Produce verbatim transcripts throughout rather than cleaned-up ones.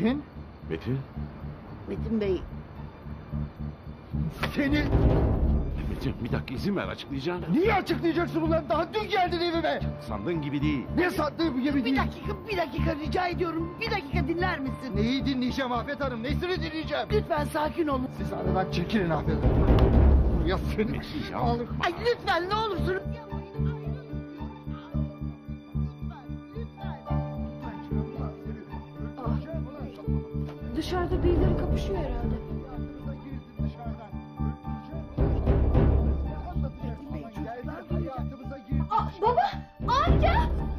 Metin? Metin? Metin Bey. Seni... Metin bir dakika izin ver açıklayacağım. Niye açıklayacaksın ulan? Daha dün geldin evime. Sandığın gibi değil. Ne sandığım gibi Bir değil. dakika, bir dakika rica ediyorum. Bir dakika dinler misin? Neyi dinleyeceğim Afet Hanım? Nesini dinleyeceğim? Lütfen sakin olun. Siz aradan çekilin Afet Hanım. Ya seni... Metin ya. Alır. Ay lütfen ne olursun. Dışarıda birileri kapışıyor herhalde. Aa, baba, amca.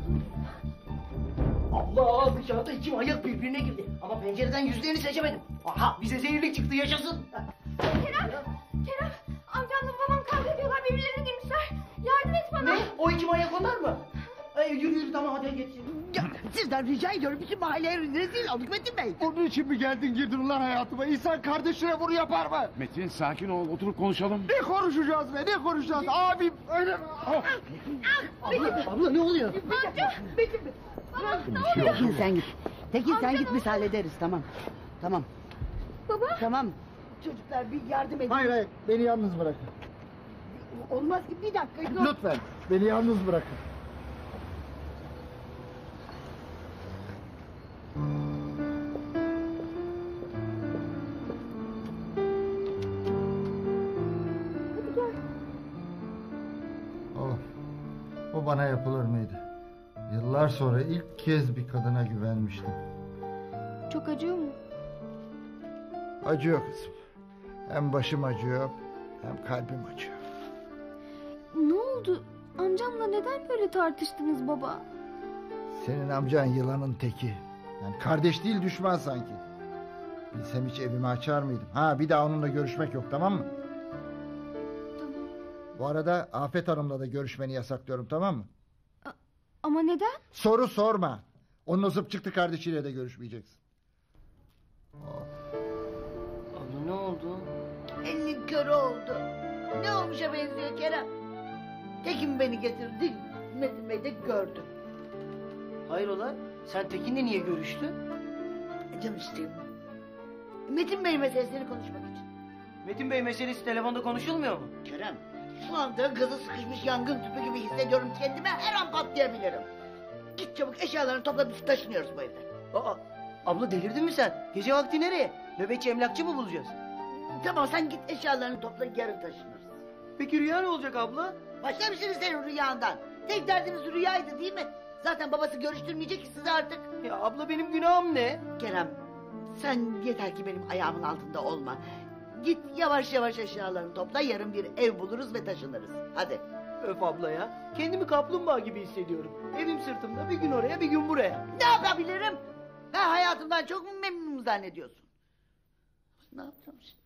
Allah, dışarıda iki manyak birbirine girdi. Ama pencereden yüzlerini seçemedim. Aha, bize zehirlik çıktı, yaşasın. Kerem, Kerem, amcamla babam kavga ediyorlar, birbirlerine girmişler. Yardım et bana. Ne? O iki manyak onlar mı? Ay, yürü yürü tamam hadi geç. Ya, sizden rica ediyorum bütün mahalleye rezil olduk Metin Bey. Onun için mi geldin girdin ulan hayatıma? İnsan kardeşine bunu yapar mı? Metin sakin ol oturup konuşalım. Ne konuşacağız be? Ne konuşacağız? Abim öyle mi? Oh. Abla, abla ne oluyor? Amca, Metin Bey. Baba, ne Bir şey oluyor? Tekin sen git. Tekin sen git biz hallederiz tamam. Tamam. Baba. Tamam. Çocuklar bir yardım edin. Hayır hayır beni yalnız bırakın. Olmaz ki bir dakika. dur. Lütfen beni yalnız bırakın. Hadi gel. Oh, bu bana yapılır mıydı? Yıllar sonra ilk kez bir kadına güvenmiştim. Çok acıyor mu? Acıyor kızım. Hem başım acıyor hem kalbim acıyor. Ne oldu? Amcamla neden böyle tartıştınız baba? Senin amcan yılanın teki. Yani kardeş değil düşman sanki. Bilsem hiç evimi açar mıydım? Ha bir daha onunla görüşmek yok tamam mı? Tamam. Bu arada Afet Hanım'la da görüşmeni yasaklıyorum tamam mı? Ama neden? Soru sorma. Onun o zıp çıktı kardeşiyle de görüşmeyeceksin. Abla ne oldu? Elin körü oldu. Ne olmuşa benziyor Kerem? Tekin beni getirdi. Metin Bey de gördü. Hayrola? Sen Tekin'le niye görüştün? Canım işte. Metin Bey meselesini konuşmak için. Metin Bey meselesi telefonda konuşulmuyor mu? Kerem, şu anda gazı sıkışmış yangın tüpü gibi hissediyorum kendimi. Her an patlayabilirim. Git çabuk eşyalarını topla biz taşınıyoruz bu evden. Aa, abla delirdin mi sen? Gece vakti nereye? Nöbetçi emlakçı mı bulacağız? Tamam sen git eşyalarını topla yarın taşınırız. Peki rüya ne olacak abla? Başlamışsınız senin rüyandan. Tek derdiniz rüyaydı değil mi? Zaten babası görüştürmeyecek ki sizi artık. Ya abla benim günahım ne? Kerem sen yeter ki benim ayağımın altında olma. Git yavaş yavaş eşyalarını topla yarın bir ev buluruz ve taşınırız. Hadi. Öf abla ya. Kendimi kaplumbağa gibi hissediyorum. Evim sırtımda bir gün oraya bir gün buraya. Ne yapabilirim? Ha, hayatımdan çok mu memnunum zannediyorsun? Ne yapacağım şimdi?